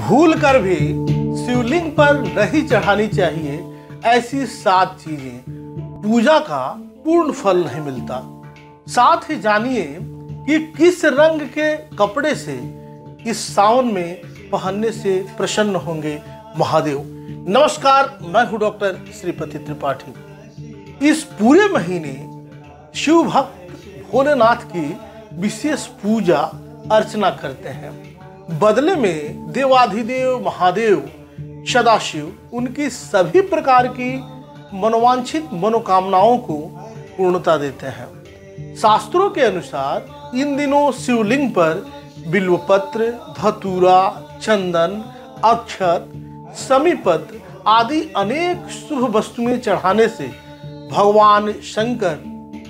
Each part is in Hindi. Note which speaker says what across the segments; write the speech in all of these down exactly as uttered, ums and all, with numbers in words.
Speaker 1: भूल कर भी शिवलिंग पर नहीं चढ़ानी चाहिए ऐसी सात चीजें, पूजा का पूर्ण फल नहीं मिलता। साथ ही जानिए कि किस रंग के कपड़े से इस सावन में पहनने से प्रसन्न होंगे महादेव। नमस्कार, मैं हूं डॉक्टर श्रीपति त्रिपाठी। इस पूरे महीने शिव भक्त भोलेनाथ की विशेष पूजा अर्चना करते हैं। बदले में देवाधिदेव महादेव सदाशिव उनकी सभी प्रकार की मनोवांछित मनोकामनाओं को पूर्णता देते हैं। शास्त्रों के अनुसार इन दिनों शिवलिंग पर बिल्वपत्र, धतूरा, चंदन, अक्षत, समीपत्र आदि अनेक शुभ वस्तुएं चढ़ाने से भगवान शंकर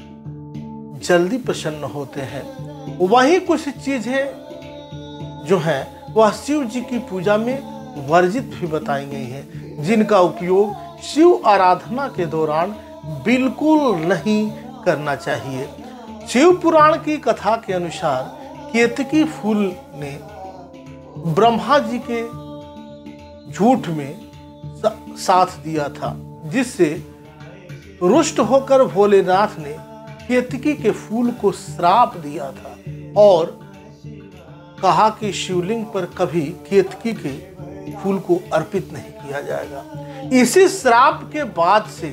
Speaker 1: जल्दी प्रसन्न होते हैं। वहीं कुछ चीजें जो है वह शिव जी की पूजा में वर्जित भी बताई गई हैं, जिनका उपयोग शिव आराधना के दौरान बिल्कुल नहीं करना चाहिए। शिव पुराण की कथा के अनुसार केतकी फूल ने ब्रह्मा जी के झूठ में साथ दिया था, जिससे रुष्ट होकर भोलेनाथ ने केतकी के फूल को श्राप दिया था और कहा कि शिवलिंग पर कभी केतकी के फूल को अर्पित नहीं किया जाएगा। इसी श्राप के बाद से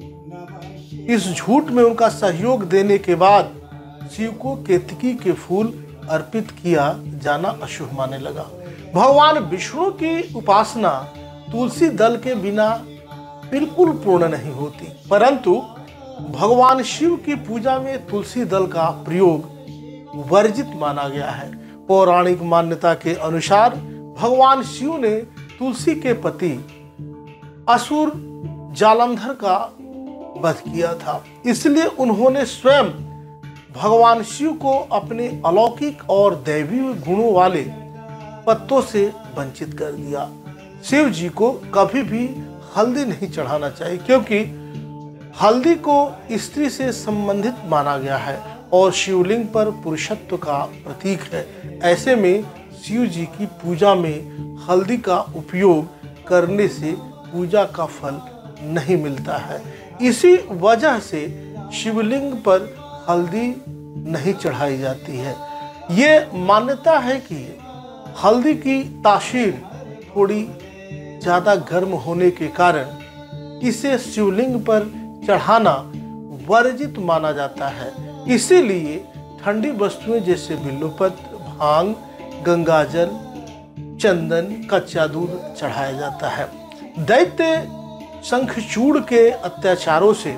Speaker 1: इस झूठ में उनका सहयोग देने के बाद शिव को केतकी के फूल अर्पित किया जाना अशुभ माने लगा। भगवान विष्णु की उपासना तुलसी दल के बिना बिल्कुल पूर्ण नहीं होती, परंतु भगवान शिव की पूजा में तुलसी दल का प्रयोग वर्जित माना गया है। पौराणिक मान्यता के अनुसार भगवान शिव ने तुलसी के पति असुर जालंधर का वध किया था, इसलिए उन्होंने स्वयं भगवान शिव को अपने अलौकिक और दैवी गुणों वाले पत्तों से वंचित कर दिया। शिव जी को कभी भी हल्दी नहीं चढ़ाना चाहिए, क्योंकि हल्दी को स्त्री से संबंधित माना गया है और शिवलिंग पर पुरुषत्व का प्रतीक है। ऐसे में शिव जी की पूजा में हल्दी का उपयोग करने से पूजा का फल नहीं मिलता है। इसी वजह से शिवलिंग पर हल्दी नहीं चढ़ाई जाती है। ये मान्यता है कि हल्दी की तासीर थोड़ी ज़्यादा गर्म होने के कारण इसे शिवलिंग पर चढ़ाना वर्जित माना जाता है। इसीलिए ठंडी वस्तुएं जैसे बिल्वपत्र, भांग, गंगाजल, चंदन, कच्चा दूध चढ़ाया जाता है। दैत्य शंखचूड़ के अत्याचारों से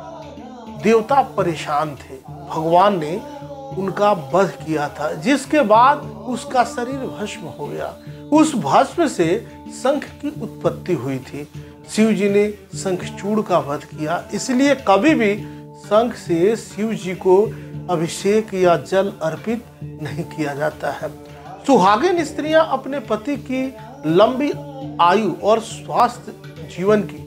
Speaker 1: देवता परेशान थे। भगवान ने उनका वध किया था, जिसके बाद उसका शरीर भस्म हो गया। उस भस्म से शंख की उत्पत्ति हुई थी। शिव जी ने शंखचूड़ का वध किया, इसलिए कभी भी शंख से शिव जी को अभिषेक या जल अर्पित नहीं किया जाता है। सुहागिन स्त्रियां अपने पति की लंबी आयु और स्वास्थ्य जीवन की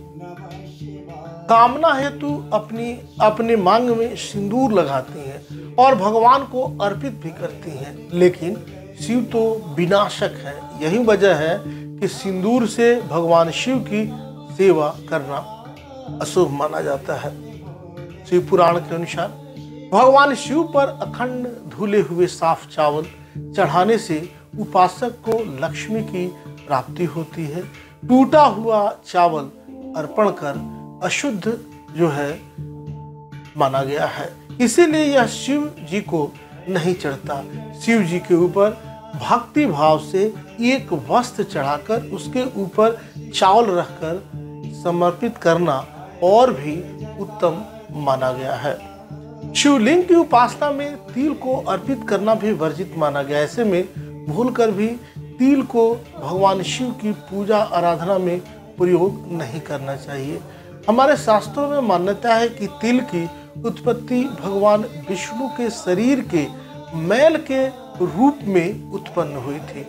Speaker 1: कामना हेतु अपनी अपने मांग में सिंदूर लगाती हैं और भगवान को अर्पित भी करती हैं, लेकिन शिव तो विनाशक है। यही वजह है कि सिंदूर से भगवान शिव की सेवा करना अशुभ माना जाता है। शिव पुराण के अनुसार भगवान शिव पर अखंड धुले हुए साफ चावल चढ़ाने से उपासक को लक्ष्मी की प्राप्ति होती है। टूटा हुआ चावल अर्पण कर अशुद्ध जो है माना गया है, इसीलिए यह शिव जी को नहीं चढ़ता। शिव जी के ऊपर भक्ति भाव से एक वस्त्र चढ़ाकर उसके ऊपर चावल रखकर समर्पित करना और भी उत्तम माना गया है। शिवलिंग की उपासना में तिल को अर्पित करना भी वर्जित माना गया। ऐसे में भूलकर भी तिल को भगवान शिव की पूजा आराधना में प्रयोग नहीं करना चाहिए। हमारे शास्त्रों में मान्यता है कि तिल की उत्पत्ति भगवान विष्णु के शरीर के मैल के रूप में उत्पन्न हुई थी।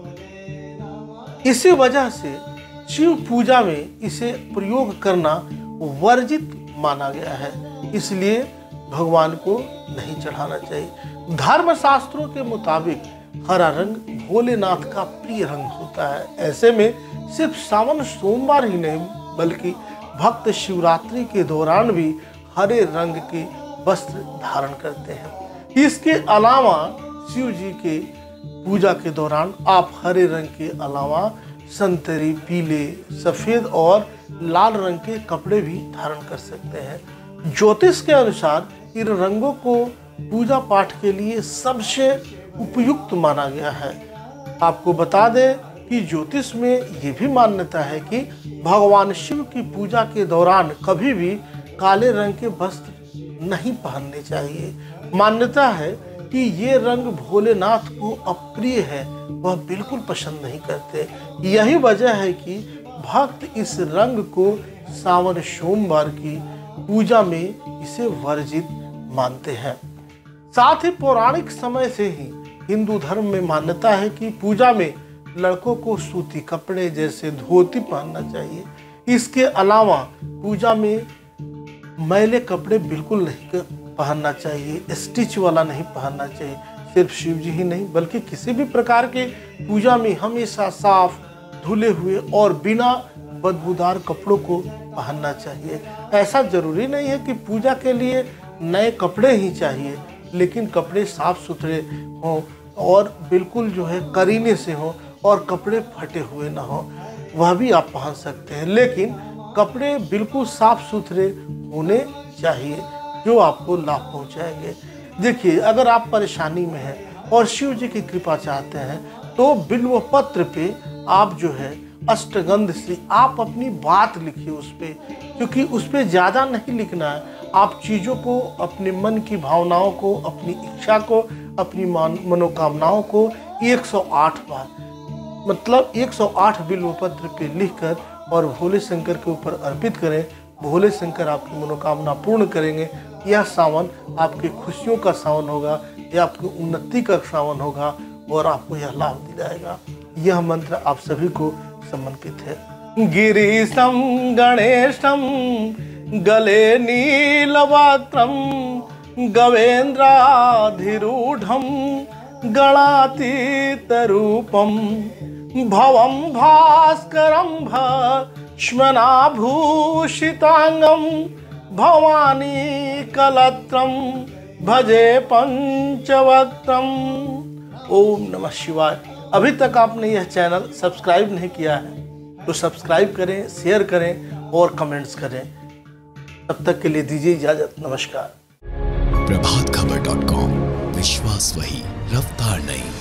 Speaker 1: इसी वजह से शिव पूजा में इसे प्रयोग करना वर्जित माना गया है, इसलिए भगवान को नहीं चढ़ाना चाहिए। धर्म शास्त्रों के मुताबिक हरा रंग भोलेनाथ का प्रिय रंग होता है। ऐसे में सिर्फ सावन सोमवार ही नहीं बल्कि भक्त शिवरात्रि के दौरान भी हरे रंग के वस्त्र धारण करते हैं। इसके अलावा शिव जी के पूजा के दौरान आप हरे रंग के अलावा संतरी, पीले, सफेद और लाल रंग के कपड़े भी धारण कर सकते हैं। ज्योतिष के अनुसार इन रंगों को पूजा पाठ के लिए सबसे उपयुक्त माना गया है। आपको बता दें कि ज्योतिष में ये भी मान्यता है कि भगवान शिव की पूजा के दौरान कभी भी काले रंग के वस्त्र नहीं पहनने चाहिए। मान्यता है कि ये रंग भोलेनाथ को अप्रिय है, वह बिल्कुल पसंद नहीं करते। यही वजह है कि भक्त इस रंग को सावन सोमवार की पूजा में इसे वर्जित मानते हैं। साथ ही पौराणिक समय से ही हिंदू धर्म में मान्यता है कि पूजा में लड़कों को सूती कपड़े जैसे धोती पहनना चाहिए। इसके अलावा पूजा में मैले कपड़े बिल्कुल नहीं पहनना चाहिए, स्टिच वाला नहीं पहनना चाहिए। सिर्फ शिव जी ही नहीं बल्कि किसी भी प्रकार के पूजा में हमेशा साफ, धुले हुए और बिना बदबूदार कपड़ों को पहनना चाहिए। ऐसा जरूरी नहीं है कि पूजा के लिए नए कपड़े ही चाहिए, लेकिन कपड़े साफ सुथरे हों और बिल्कुल जो है करीने से हों और कपड़े फटे हुए ना हो, वह भी आप पहन सकते हैं। लेकिन कपड़े बिल्कुल साफ सुथरे होने चाहिए जो आपको लाभ पहुंचाएंगे। देखिए, अगर आप परेशानी में हैं और शिव जी की कृपा चाहते हैं तो बिल्व पत्र पे आप जो है अष्टगंध से आप अपनी बात लिखिए उस पर, क्योंकि उस पर ज़्यादा नहीं लिखना है। आप चीज़ों को, अपने मन की भावनाओं को, अपनी इच्छा को, अपनी मनोकामनाओं को एक सौ आठ बार मतलब एक सौ आठ बिल्व पत्र पे लिखकर और भोले शंकर के ऊपर अर्पित करें। भोले शंकर आपकी मनोकामना पूर्ण करेंगे। यह सावन आपके खुशियों का सावन होगा, यह आपकी उन्नति का सावन होगा और आपको यह लाभ दिलाएगा। यह मंत्र आप सभी को समर्पित है। गिरीशम गणेशम गले नीलवक्त्रम गवेन्द्राधिरूढ़म गणातीत रूपम भवम भास्करम भस्मनाभूषितांगम भवानी कलत्रम भजे पंचवक्त्रम। ओम नमः शिवाय। अभी तक आपने यह चैनल सब्सक्राइब नहीं किया है तो सब्सक्राइब करें, शेयर करें और कमेंट्स करें। तब तक के लिए दीजिए इजाजत। नमस्कार।
Speaker 2: प्रभात खबर डॉट कॉम, विश्वास वही, रफ्तार नहीं।